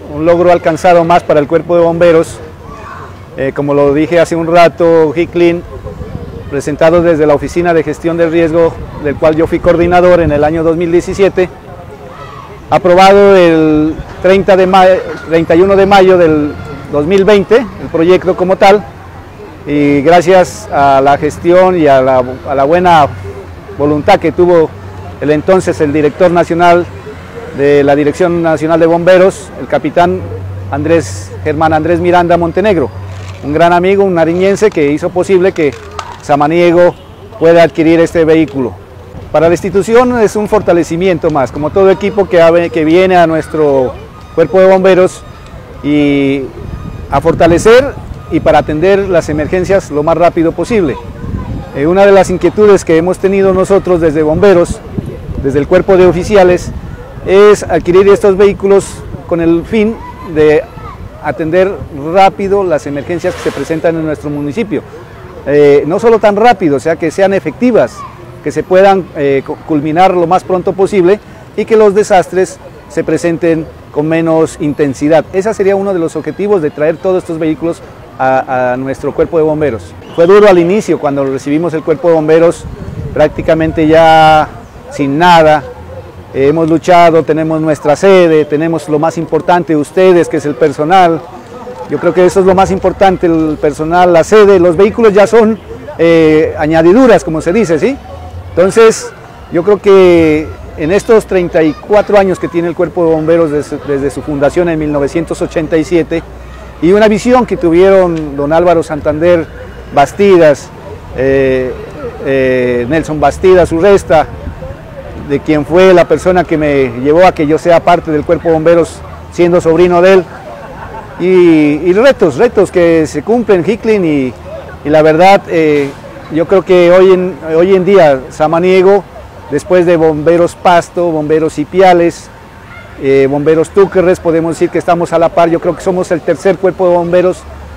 un logro alcanzado más para el Cuerpo de Bomberos. Como lo dije hace un rato, HICLIN, presentado desde la Oficina de Gestión del Riesgo, del cual yo fui coordinador en el año 2017, aprobado el 31 de mayo del 2020, el proyecto como tal, y gracias a la gestión y a la buena voluntad que tuvo el director nacional de la Dirección Nacional de Bomberos, el capitán Germán Andrés Miranda Montenegro, un gran amigo, un nariñense que hizo posible que Samaniego pueda adquirir este vehículo. Para la institución es un fortalecimiento más, como todo equipo que viene a nuestro Cuerpo de Bomberos, y a fortalecer y para atender las emergencias lo más rápido posible. Una de las inquietudes que hemos tenido nosotros desde bomberos, desde el cuerpo de oficiales, es adquirir estos vehículos con el fin de atender rápido las emergencias que se presentan en nuestro municipio. No solo tan rápido, o sea, que sean efectivas, que se puedan culminar lo más pronto posible y que los desastres se presenten con menos intensidad. Ese sería uno de los objetivos de traer todos estos vehículos a nuestro Cuerpo de Bomberos. Fue duro al inicio, cuando recibimos el Cuerpo de Bomberos, prácticamente ya sin nada. Hemos luchado, tenemos nuestra sede, tenemos lo más importante, ustedes, que es el personal. Yo creo que eso es lo más importante, el personal, la sede. Los vehículos ya son añadiduras, como se dice, ¿sí? Entonces, yo creo que en estos 34 años que tiene el Cuerpo de Bomberos desde su fundación en 1987, y una visión que tuvieron don Álvaro Santander Bastidas, Nelson Bastidas Urresta, de quien fue la persona que me llevó a que yo sea parte del Cuerpo de Bomberos, siendo sobrino de él, y retos que se cumplen, HICLIN, y la verdad, yo creo que hoy en día Samaniego, después de Bomberos Pasto, Bomberos Ipiales, Bomberos Túquerres, podemos decir que estamos a la par. Yo creo que somos el tercer Cuerpo de Bomberos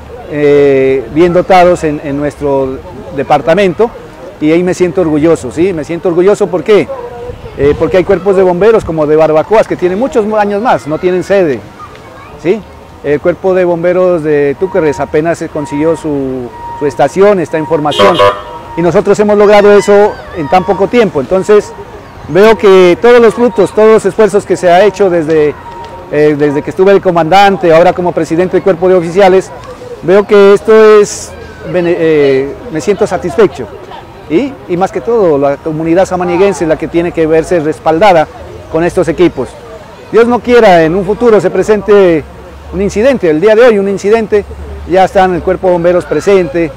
bien dotados en nuestro departamento, y ahí me siento orgulloso, ¿sí? Me siento orgulloso, ¿por qué? Porque hay cuerpos de bomberos como de Barbacoas que tienen muchos años más, no tienen sede, ¿sí? El Cuerpo de Bomberos de Túquerres apenas se consiguió su estación, está en formación, y nosotros hemos logrado eso en tan poco tiempo. Entonces veo que todos los frutos, todos los esfuerzos que se ha hecho desde que estuve de comandante, ahora como presidente del Cuerpo de Oficiales, veo que esto es, me siento satisfecho. Y más que todo, la comunidad samaniguense es la que tiene que verse respaldada con estos equipos. Dios no quiera, en un futuro se presente un incidente, el día de hoy un incidente, ya están el Cuerpo de Bomberos presente,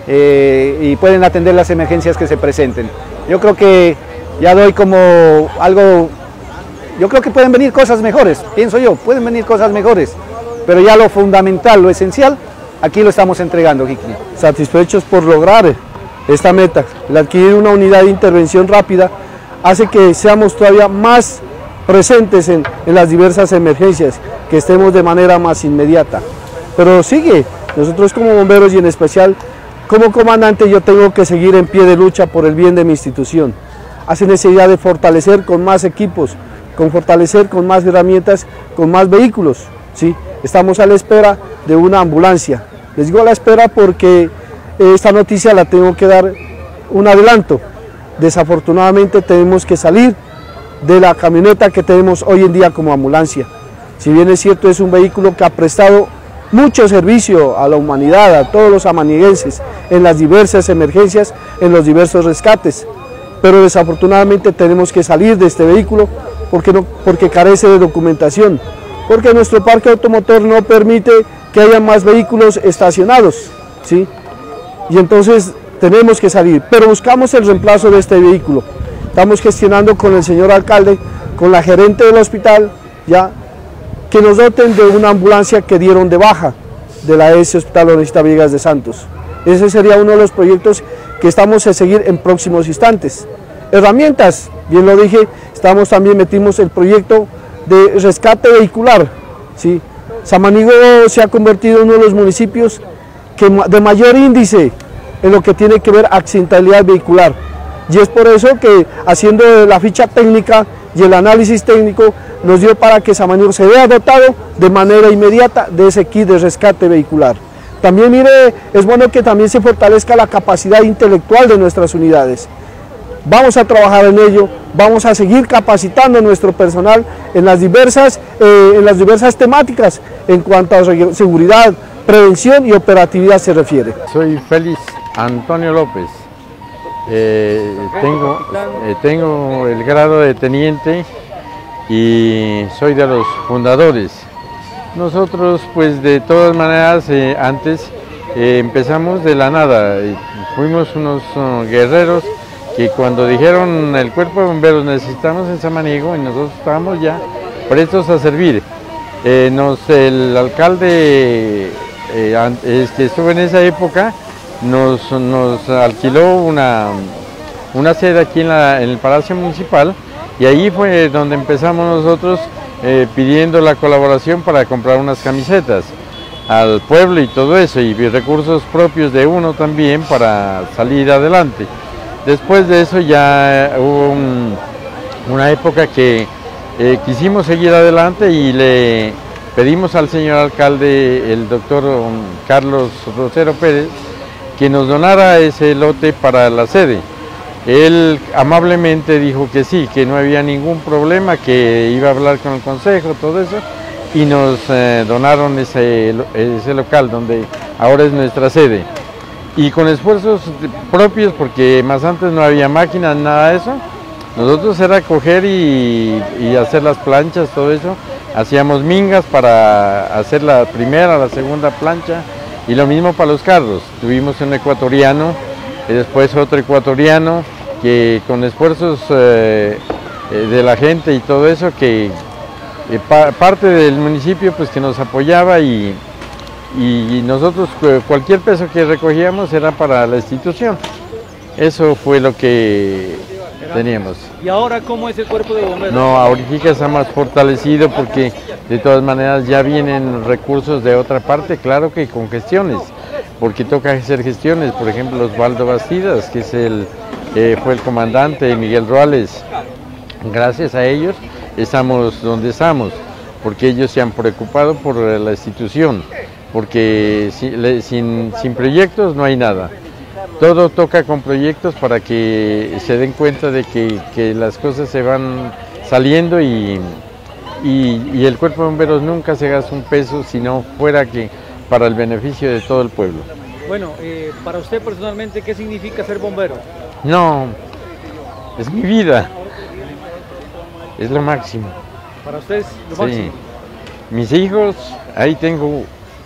y pueden atender las emergencias que se presenten. Yo creo que ya doy como algo, yo creo que pueden venir cosas mejores, pienso yo, pueden venir cosas mejores, pero ya lo fundamental, lo esencial, aquí lo estamos entregando, HICLIN. Satisfechos por lograr esta meta, el adquirir una unidad de intervención rápida hace que seamos todavía más presentes en las diversas emergencias, que estemos de manera más inmediata. Pero sigue, nosotros como bomberos y en especial como comandante, yo tengo que seguir en pie de lucha por el bien de mi institución. Hace necesidad de fortalecer con más equipos, fortalecer con más herramientas, con más vehículos, ¿sí? Estamos a la espera de una ambulancia. Les digo a la espera porque esta noticia la tengo que dar un adelanto. Desafortunadamente tenemos que salir de la camioneta que tenemos hoy en día como ambulancia. Si bien es cierto, es un vehículo que ha prestado mucho servicio a la humanidad, a todos los samaniguenses, en las diversas emergencias, en los diversos rescates, pero desafortunadamente tenemos que salir de este vehículo porque carece de documentación, porque nuestro parque automotor no permite que haya más vehículos estacionados, ¿sí? Y entonces tenemos que salir, pero buscamos el reemplazo de este vehículo. Estamos gestionando con el señor alcalde, con la gerente del hospital, ya, que nos doten de una ambulancia que dieron de baja de la ES Hospital Oresita Villegas de Santos. Ese sería uno de los proyectos que estamos a seguir en próximos instantes. Herramientas, bien lo dije, metimos el proyecto de rescate vehicular, ¿sí? Samaniego se ha convertido en uno de los municipios de mayor índice en lo que tiene que ver accidentalidad vehicular, y es por eso que, haciendo la ficha técnica y el análisis técnico nos dio para que Samaniego se vea dotado de manera inmediata de ese kit de rescate vehicular. También mire, es bueno que también se fortalezca la capacidad intelectual de nuestras unidades. Vamos a trabajar en ello, vamos a seguir capacitando a nuestro personal en las diversas temáticas en cuanto a seguridad, prevención y operatividad se refiere. Soy Félix Antonio López, tengo el grado de teniente y soy de los fundadores. Nosotros pues de todas maneras antes empezamos de la nada, fuimos unos guerreros que cuando dijeron el cuerpo de bomberos necesitamos en Samaniego y nosotros estábamos ya prestos a servir. El alcalde que estuvo en esa época nos alquiló una sede aquí en el Palacio Municipal y ahí fue donde empezamos nosotros pidiendo la colaboración para comprar unas camisetas al pueblo y todo eso, y recursos propios de uno también para salir adelante. Después de eso ya hubo una época que quisimos seguir adelante y le pedimos al señor alcalde, el doctor Carlos Rosero Pérez, que nos donara ese lote para la sede. Él amablemente dijo que sí, que no había ningún problema, que iba a hablar con el consejo, todo eso, y nos donaron ese local donde ahora es nuestra sede. Y con esfuerzos propios, porque más antes no había máquinas, nada de eso, nosotros era coger y hacer las planchas, todo eso. Hacíamos mingas para hacer la primera, la segunda plancha, y lo mismo para los carros. Tuvimos un ecuatoriano, y después otro ecuatoriano, que con esfuerzos de la gente y todo eso, que parte del municipio pues que nos apoyaba y nosotros cualquier peso que recogíamos era para la institución. Eso fue lo que teníamos. ¿Y ahora cómo es el cuerpo de bomberos? No, ahorita está más fortalecido porque de todas maneras ya vienen recursos de otra parte, claro que con gestiones, porque toca hacer gestiones. Por ejemplo, Osvaldo Bastidas, que fue el comandante, Miguel Ruales. Gracias a ellos estamos donde estamos, porque ellos se han preocupado por la institución, porque sin proyectos no hay nada. Todo toca con proyectos para que se den cuenta de que las cosas se van saliendo y el cuerpo de bomberos nunca se gasta un peso si no fuera que para el beneficio de todo el pueblo. Bueno, para usted personalmente, ¿qué significa ser bombero? No, es mi vida, es lo máximo. Para usted es lo máximo. Sí. Mis hijos, ahí tengo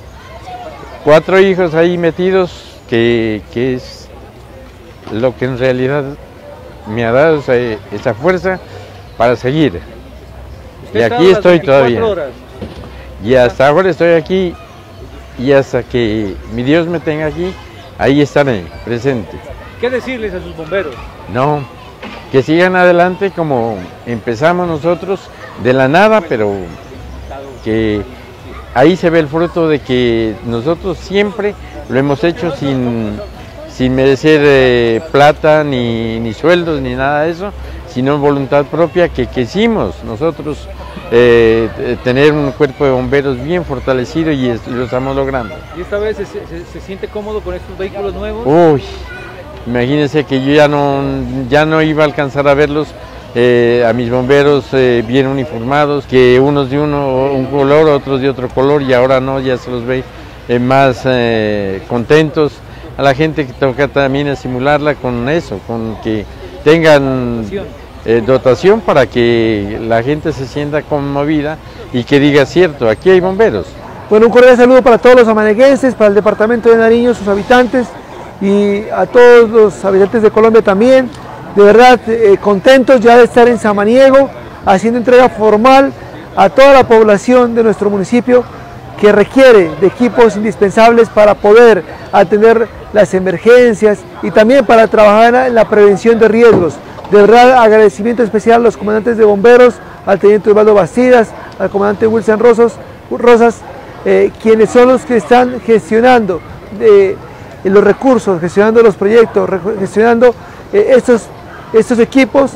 4 hijos ahí metidos, que es lo que en realidad me ha dado esa fuerza para seguir. Y aquí estoy todavía. Horas. Y hasta ahora estoy aquí y hasta que mi Dios me tenga aquí, ahí estaré presente. ¿Qué decirles a sus bomberos? No, que sigan adelante como empezamos nosotros, de la nada, pero que ahí se ve el fruto de que nosotros siempre lo hemos hecho sin merecer plata, ni sueldos, ni nada de eso, sino voluntad propia que quisimos nosotros tener un cuerpo de bomberos bien fortalecido y lo estamos logrando. ¿Y esta vez se siente cómodo con estos vehículos nuevos? Uy, imagínense que yo ya no iba a alcanzar a verlos, a mis bomberos bien uniformados, que unos de un color, otros de otro color, y ahora no, ya se los ve más contentos. A la gente que toca también estimularla con eso, con que tengan dotación para que la gente se sienta conmovida y que diga cierto, aquí hay bomberos. Bueno, un cordial saludo para todos los samaneguenses, para el departamento de Nariño, sus habitantes y a todos los habitantes de Colombia también. De verdad, contentos ya de estar en Samaniego, haciendo entrega formal a toda la población de nuestro municipio que requiere de equipos indispensables para poder atender las emergencias y también para trabajar en la prevención de riesgos. De verdad, agradecimiento especial a los comandantes de bomberos, al teniente Osvaldo Bastidas, al comandante Wilson Rosas, quienes son los que están gestionando los recursos, gestionando los proyectos, gestionando estos equipos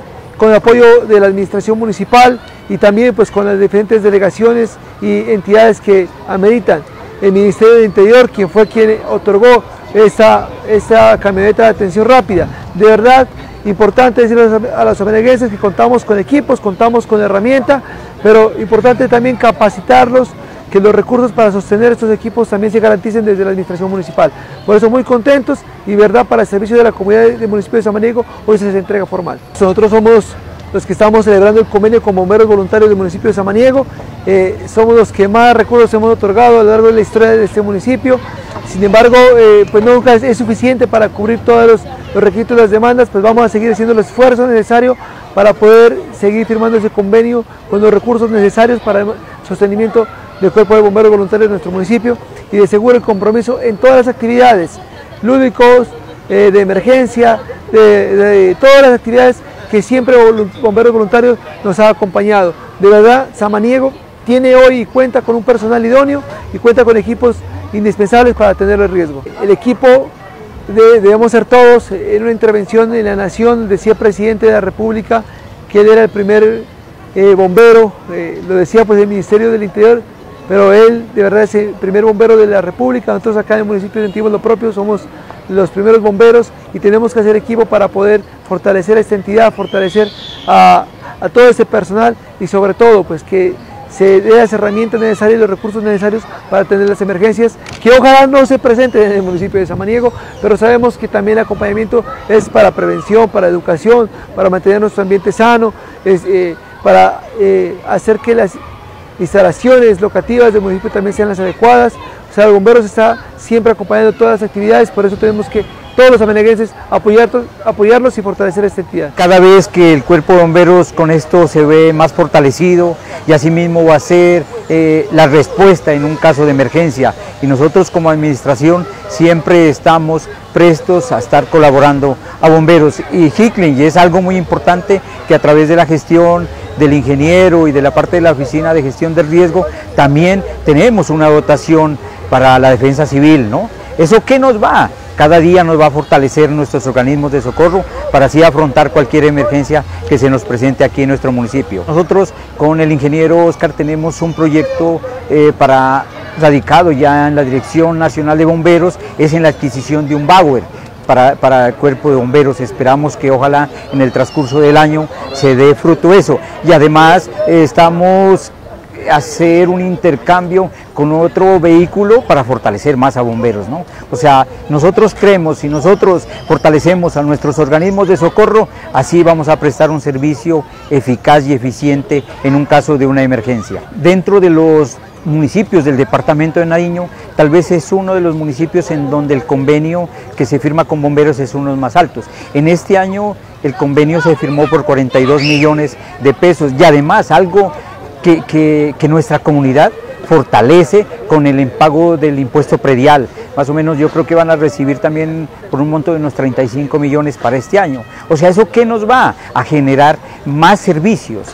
con el apoyo de la administración municipal y también pues con las diferentes delegaciones y entidades que ameritan. El Ministerio del Interior, quien fue quien otorgó esta camioneta de atención rápida. De verdad, importante decirles a los samaniguenses que contamos con equipos, contamos con herramientas, pero importante también capacitarlos, que los recursos para sostener estos equipos también se garanticen desde la administración municipal. Por eso muy contentos y verdad, para el servicio de la comunidad del municipio de Samaniego hoy se hace entrega formal. Nosotros somos los que estamos celebrando el convenio con bomberos voluntarios del municipio de Samaniego, somos los que más recursos hemos otorgado a lo largo de la historia de este municipio. Sin embargo, pues nunca es suficiente para cubrir todos los requisitos y las demandas, pues vamos a seguir haciendo el esfuerzo necesario para poder seguir firmando ese convenio con los recursos necesarios para el sostenimiento del Cuerpo de Bomberos Voluntarios de nuestro municipio y de seguro el compromiso en todas las actividades, lúdicos, de emergencia, de todas las actividades que siempre Bomberos Voluntarios nos ha acompañado. De verdad, Samaniego tiene hoy y cuenta con un personal idóneo y cuenta con equipos indispensables para atender el riesgo. El equipo debemos ser todos. En una intervención en la Nación decía el presidente de la República que él era el primer bombero, lo decía pues el Ministerio del Interior, pero él de verdad es el primer bombero de la República. Nosotros acá en el municipio sentimos lo propio, somos los primeros bomberos y tenemos que hacer equipo para poder fortalecer a esta entidad, fortalecer a todo ese personal y sobre todo pues que se dé las herramientas necesarias y los recursos necesarios para atender las emergencias que ojalá no se presenten en el municipio de Samaniego, pero sabemos que también el acompañamiento es para prevención, para educación, para mantener nuestro ambiente sano, para hacer que las instalaciones locativas del municipio también sean las adecuadas. O sea, el bomberos está siempre acompañando todas las actividades, por eso tenemos que todos los samaniguenses apoyarlos y fortalecer esta entidad. Cada vez que el cuerpo de bomberos con esto se ve más fortalecido y asimismo va a ser la respuesta en un caso de emergencia, y nosotros como administración siempre estamos prestos a estar colaborando a bomberos. Y Hicklin, y es algo muy importante que a través de la gestión del ingeniero y de la parte de la oficina de gestión del riesgo también tenemos una dotación para la defensa civil, ¿no? ¿Eso qué nos va? Cada día nos va a fortalecer nuestros organismos de socorro para así afrontar cualquier emergencia que se nos presente aquí en nuestro municipio. Nosotros con el ingeniero Oscar tenemos un proyecto radicado ya en la Dirección Nacional de Bomberos, es en la adquisición de un Bauer para el cuerpo de bomberos. Esperamos que ojalá en el transcurso del año se dé fruto eso, y además estamos hacer un intercambio con otro vehículo para fortalecer más a bomberos, ¿no? O sea, nosotros creemos, si nosotros fortalecemos a nuestros organismos de socorro, así vamos a prestar un servicio eficaz y eficiente en un caso de una emergencia. Dentro de los municipios del departamento de Nariño, tal vez es uno de los municipios en donde el convenio que se firma con bomberos es uno de los más altos. En este año el convenio se firmó por 42 millones de pesos y además algo que nuestra comunidad fortalece con el impago del impuesto predial. Más o menos yo creo que van a recibir también por un monto de unos 35 millones para este año. O sea, ¿eso qué nos va a generar? Más servicios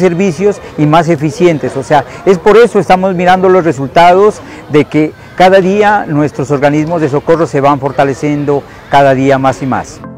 y más eficientes. O sea, es por eso estamos mirando los resultados de que cada día nuestros organismos de socorro se van fortaleciendo cada día más y más.